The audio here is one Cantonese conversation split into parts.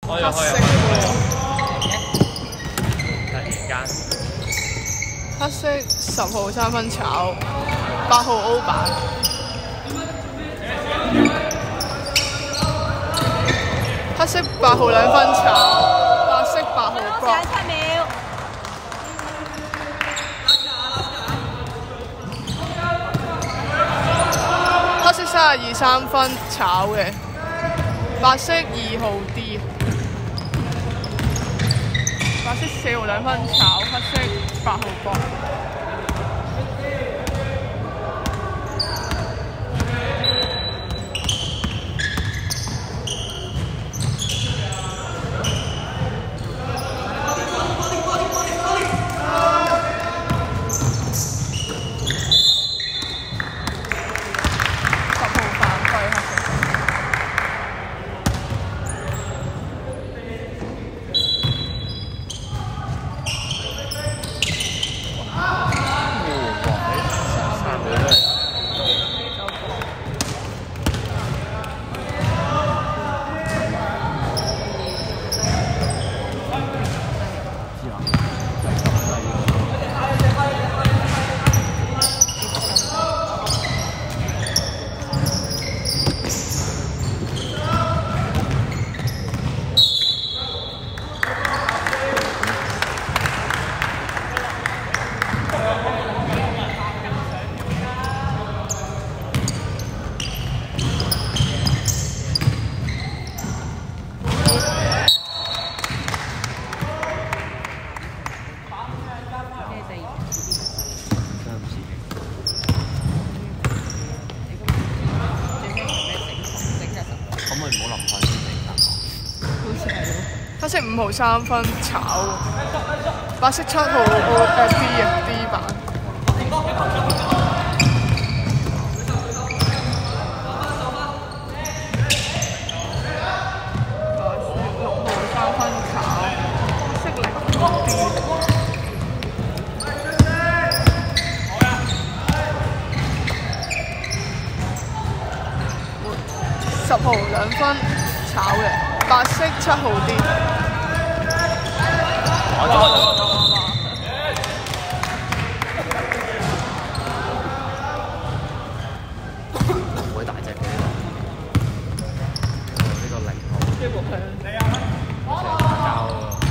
黑色突然間， 黑色10號3分炒，8號 O 版。黑色8號2分炒，白色8號 block。 7秒。 黑色32 3分炒嘅，白色2號 D。白色4號2分炒，黑色8號 block。黑色5號3分炒，白色7號 D 版。6號3分炒，黑色0號 D。10號2分炒嘅，白色7號 D。 好大隻嘅呢個0號，成交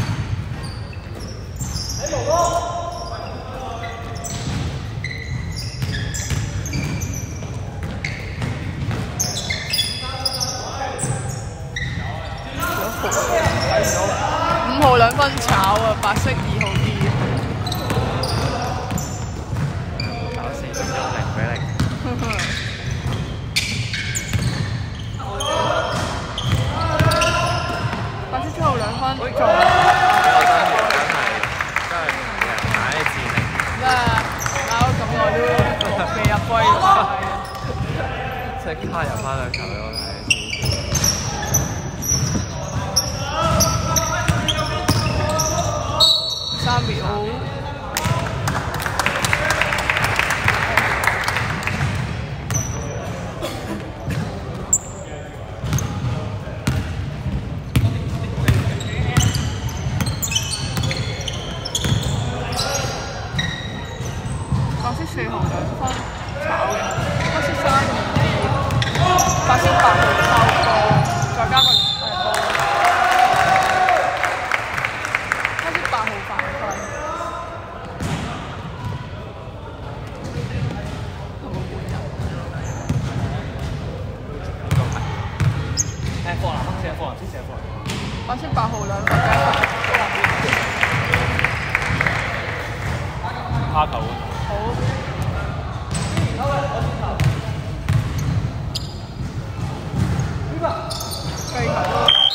5號2分炒啊，白色2號 D。 搞4分鐘0比0。 白色7號2分中。 真係買啲戰力。 咩？打咗咁耐都未入龜。 即係卡入翻兩球俾我睇。 3秒。白色4號2分炒嘅，黑色3號 D， 白色8號收波，再加個波。黑色8號犯規。白色8號2分蝦球。 好。繼續。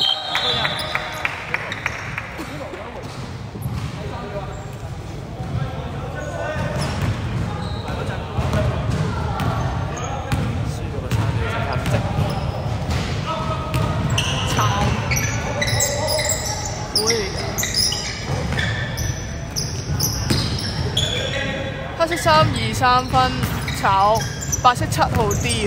黑色3、2、3分炒，白色7號 D。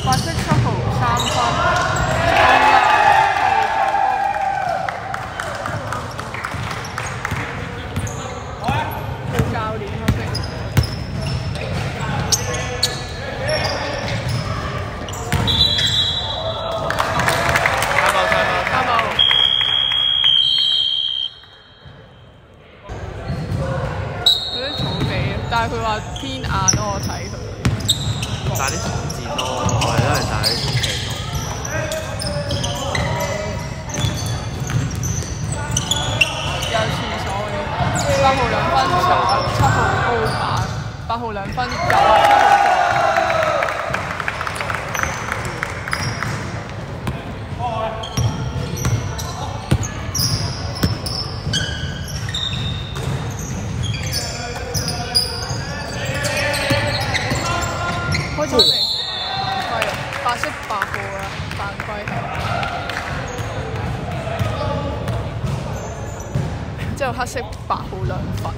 白色7號3分。但係佢話偏硬咯，我睇佢。 打啲重戰咯，我哋都係打啲重技咯。 有廁所嘅，8號2分炒，7號澳板，8號2分入啊，7號助。開始嚟犯規啦，白色8號啦，犯規係。之後黑色8號2分。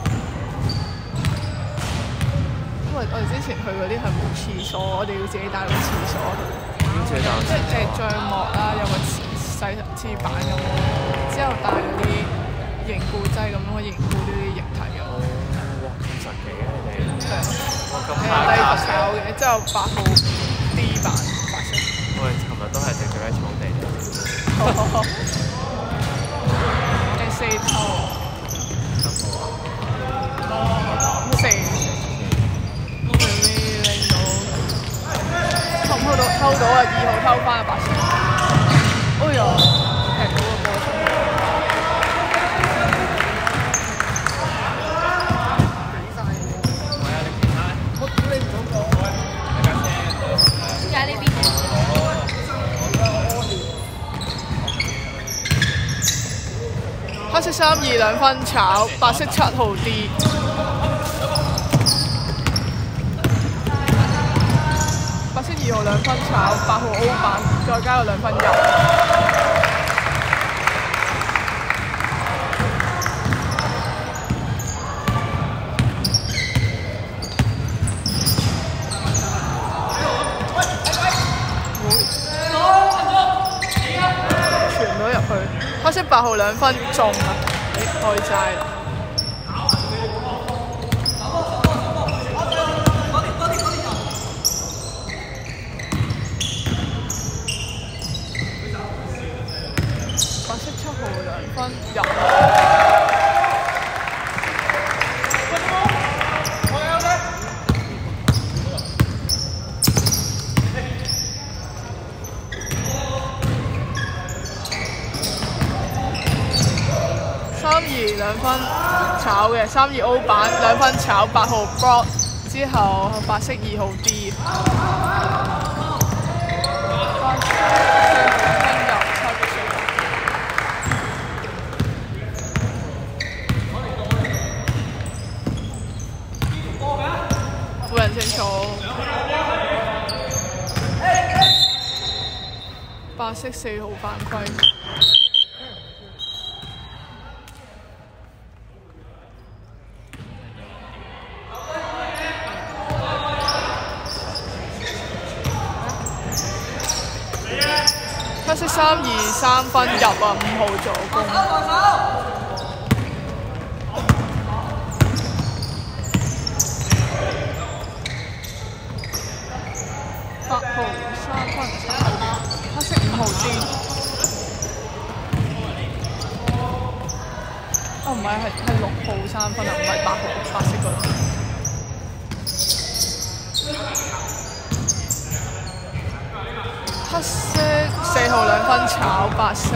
因為我哋之前去嗰啲係冇廁所，我哋要自己帶個廁所去。 自己帶個廁所。 即係帳幕啦，有個廁板咁，之後帶嗰啲凝固劑咁可以凝固呢啲液體嘅。 哇！咁神奇嘅你哋。 係低特炒嘅，之後8號 D 版白色。 我哋尋日都係食咗喺草地。4套。4。偷到啊！2號偷翻啊！白色。哎呀，踢到個波出去。黑色3、2 2分炒，白色7號 D。白色2號2分炒，8號 O 版，再加個2分入。傳咗入去，黑色8號2分中啊！開齋啦。白色7號2分入。3、2 2分炒嘅，3、2 O 版2分炒，8號 block 之後白色2號 D。冇人清楚。白色4號犯規。黑色3、2 3分入啊！5號助攻。8號3分，黑色5號 D。哦，唔係，係6號3分啊，唔係8號，白色嗰度。黑色4號2分炒，白色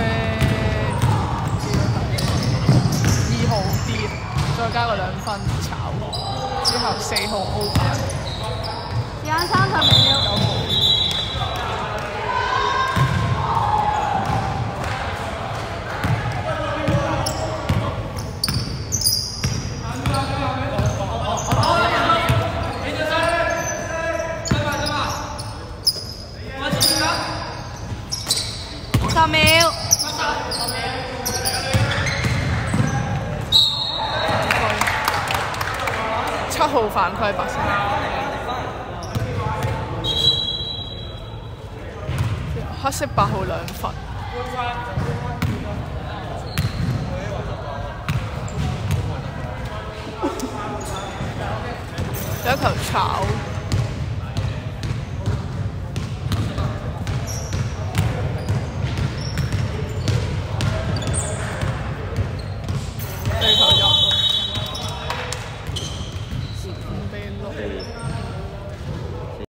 2號 D， 再加個2分炒，之後4號 O 版。時間30秒。10秒。7號犯規白色。 黑色8號2分，有一球炒。